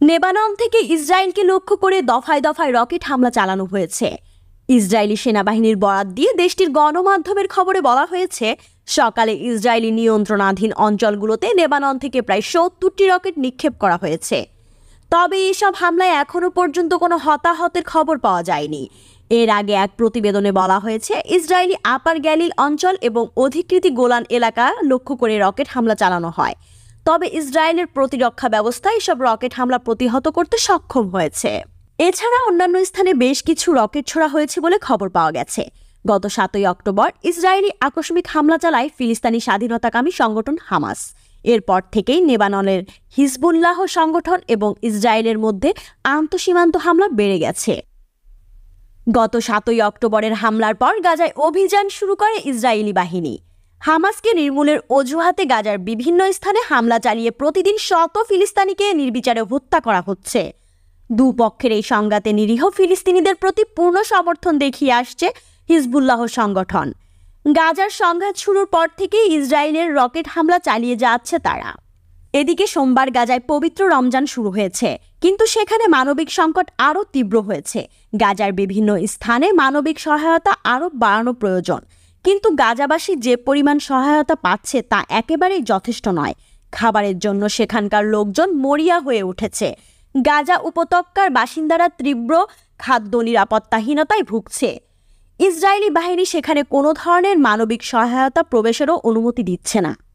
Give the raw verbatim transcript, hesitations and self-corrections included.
Lebanon থেকে ইসরায়েলকে লক্ষ্য করে দফায় দফায় রকেট হামলা চালানো হয়েছে। ইসরায়েলি সেনাবাহিনীর বরাত দিয়ে দেশটির গণমাধ্যমের খবরে বলা হয়েছে, সকালে ইসরায়েলি নিয়ন্ত্রণাধীন অঞ্চলগুলোতে লেবানন থেকে প্রায় সত্তরটি রকেট নিক্ষেপ করা হয়েছে। তবে এসব হামলায় এখনও পর্যন্ত কোনো হতাহতের খবর পাওয়া যায়নি। এর আগে এক প্রতিবেদনে বলা হয়েছে, ইসরায়েলি আপার গ্যালিল অঞ্চল এবং অধিকৃত গোলান এলাকা লক্ষ্য করে রকেট হামলা চালানো হয়। তবে ইসরায়েলের প্রতিরক্ষা ব্যবস্থা এসব রকেট হামলা প্রতিহত করতে সক্ষম হয়েছে। এছাড়া অন্যান্য স্থানে বেশ কিছু রকেট ছোড়া হয়েছে বলে খবর পাওয়া গেছে। গত সাতই অক্টোবর ইসরায়েলি আকস্মিক হামলা চালায় ফিলিস্তিনি স্বাধীনতাকামী সংগঠন হামাস। এরপর থেকেই লেবাননের হিজবুল্লাহ সংগঠন এবং ইসরায়েলের মধ্যে আন্তঃসীমান্ত হামলা বেড়ে গেছে। গত সাতই অক্টোবরের হামলার পর গাজায় অভিযান শুরু করে ইসরায়েলি বাহিনী। হামাসকে নির্মূলের অজুহাতে গাজার বিভিন্ন স্থানে হামলা চালিয়ে প্রতিদিন শত ফিলিস্তিনিকে নির্বিচারে হত্যা করা হচ্ছে। দুপক্ষের এই সংঘাতে নিরীহ ফিলিস্তিনিদের প্রতি পূর্ণ সমর্থন দেখিয়ে আসছে হিজবুল্লাহ সংগঠন। গাজার সংঘাত শুরুর পর থেকেই ইসরায়েলের রকেট হামলা চালিয়ে যাচ্ছে তারা। এদিকে সোমবার গাজায় পবিত্র রমজান শুরু হয়েছে, কিন্তু সেখানে মানবিক সংকট আরও তীব্র হয়েছে। গাজার বিভিন্ন স্থানে মানবিক সহায়তা আরও বাড়ানো প্রয়োজন, কিন্তু গাজাবাসী যে পরিমাণ সহায়তা পাচ্ছে তা একেবারেই যথেষ্ট নয়। খাবারের জন্য সেখানকার লোকজন মরিয়া হয়ে উঠেছে। গাজা উপত্যকার বাসিন্দারা তীব্র খাদ্য নিরাপত্তাহীনতায় ভুগছে। ইসরায়েলি বাহিনী সেখানে কোনো ধরনের মানবিক সহায়তা প্রবেশেরও অনুমতি দিচ্ছে না।